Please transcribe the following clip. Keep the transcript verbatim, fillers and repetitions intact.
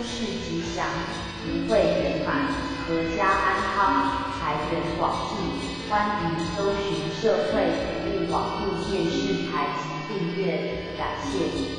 事吉祥，福慧圆满，阖家安康，财源广进。欢迎搜寻社会服务网路电视台及订阅，感谢。